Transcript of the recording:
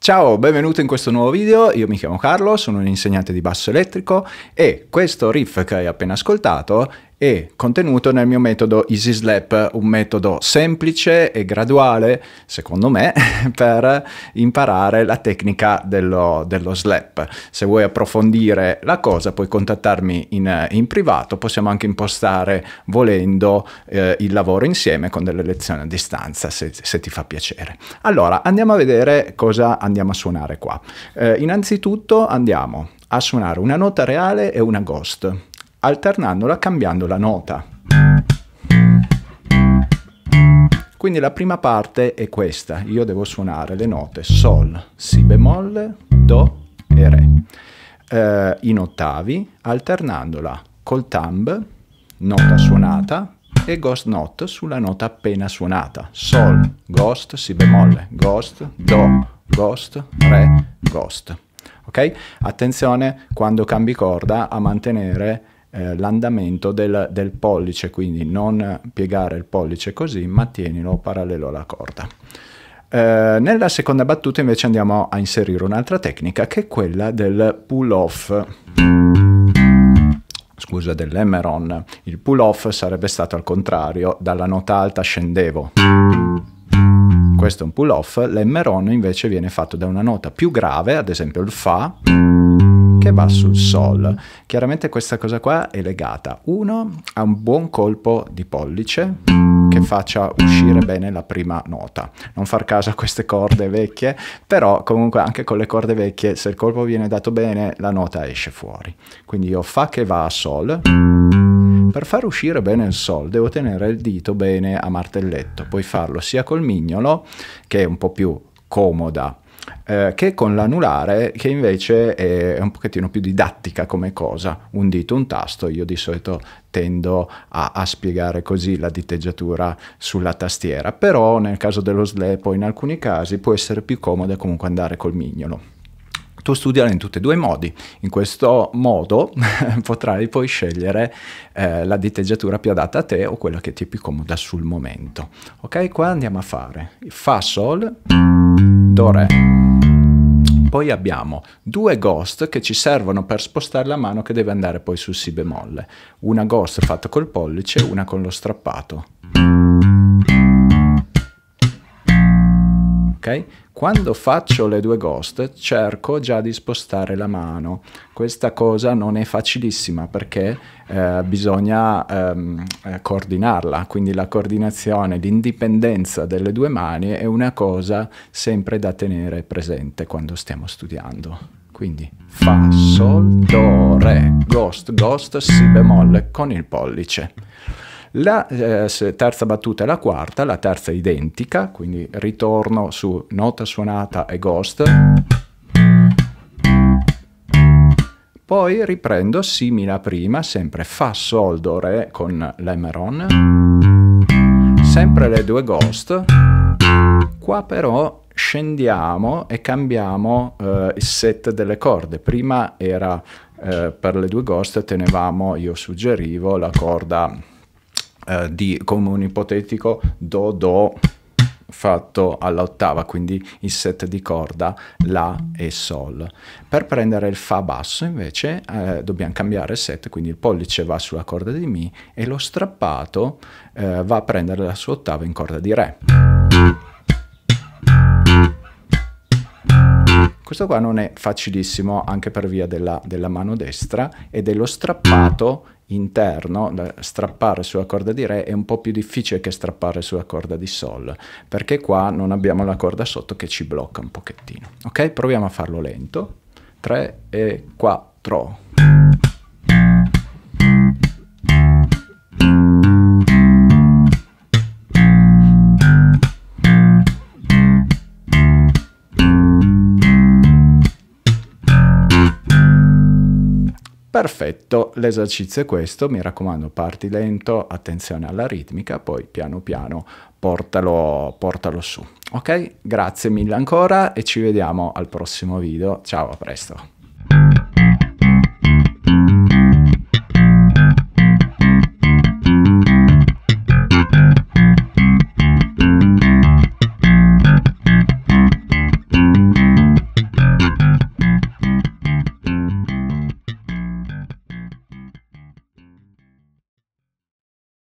Ciao, benvenuto in questo nuovo video, io mi chiamo Carlo, sono un insegnante di basso elettrico e questo riff che hai appena ascoltato è contenuto nel mio metodo Easy Slap, un metodo semplice e graduale, secondo me, per imparare la tecnica dello slap. Se vuoi approfondire la cosa puoi contattarmi in privato, possiamo anche impostare, volendo, il lavoro insieme con delle lezioni a distanza, se ti fa piacere. Allora, andiamo a vedere cosa andiamo a suonare qua. Innanzitutto andiamo a suonare una nota reale e una ghost, alternandola, cambiando la nota. Quindi la prima parte è questa, io devo suonare le note Sol, Si bemolle, Do e Re, in ottavi, alternandola col thumb, nota suonata, e ghost note sulla nota appena suonata. Sol, ghost, Si bemolle, ghost, Do, ghost, Re, ghost. Ok? Attenzione quando cambi corda a mantenere l'andamento del pollice, quindi non piegare il pollice così, ma tienilo parallelo alla corda. Nella seconda battuta invece andiamo a inserire un'altra tecnica che è quella del pull off. Scusa, dell'hammer-on. Il pull off sarebbe stato al contrario, dalla nota alta scendevo. Questo è un pull off, l'hammer-on invece viene fatto da una nota più grave, ad esempio il Fa, che va sul Sol. Chiaramente questa cosa qua è legata, uno, a un buon colpo di pollice che faccia uscire bene la prima nota. Non far caso a queste corde vecchie, però comunque anche con le corde vecchie, se il colpo viene dato bene, la nota esce fuori. Quindi io Fa che va a Sol. Per far uscire bene il Sol devo tenere il dito bene a martelletto, puoi farlo sia col mignolo, che è un po' più comoda, che con l'anulare, che invece è un pochettino più didattica come cosa, un dito, un tasto. Io di solito tendo a spiegare così la diteggiatura sulla tastiera, però nel caso dello slap o in alcuni casi può essere più comoda comunque andare col mignolo. Tu studiala in tutti e due i modi, in questo modo potrai poi scegliere la diteggiatura più adatta a te o quella che ti è più comoda sul momento. Ok, qua andiamo a fare Fa, Sol, Do, Re. Poi abbiamo due ghost che ci servono per spostare la mano che deve andare poi sul Si bemolle. Una ghost fatta col pollice, una con lo strappato. Ok? Quando faccio le due ghost cerco già di spostare la mano. Questa cosa non è facilissima perché bisogna coordinarla, quindi la coordinazione, l'indipendenza delle due mani è una cosa sempre da tenere presente quando stiamo studiando. Quindi Fa, Sol, Do, Re, ghost, ghost, Si bemolle con il pollice. La terza battuta è la quarta, la terza è identica, quindi ritorno su nota suonata e ghost. Poi riprendo simile a prima, sempre Fa, Sol, Do, Re con l'hammer-on. Sempre le due ghost. Qua però scendiamo e cambiamo il set delle corde. Prima era per le due ghost tenevamo, io suggerivo, la corda come un ipotetico Do, Do fatto all'ottava, quindi il set di corda La e Sol. Per prendere il Fa basso invece dobbiamo cambiare il set, quindi il pollice va sulla corda di Mi e lo strappato va a prendere la sua ottava in corda di Re. Questo qua non è facilissimo anche per via della mano destra e dello strappato interno. Strappare sulla corda di Re è un po' più difficile che strappare sulla corda di Sol, perché qua non abbiamo la corda sotto che ci blocca un pochettino. Ok, proviamo a farlo lento. 3 e 4. Perfetto, l'esercizio è questo, mi raccomando parti lento, attenzione alla ritmica, poi piano piano portalo su. Ok, grazie mille ancora e ci vediamo al prossimo video, ciao, a presto.